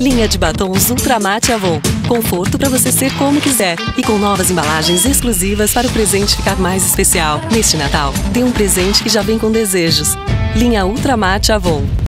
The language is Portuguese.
Linha de batons Ultramate Avon. Conforto para você ser como quiser. E com novas embalagens exclusivas para o presente ficar mais especial. Neste Natal, dê um presente que já vem com desejos. Linha Ultramate Avon.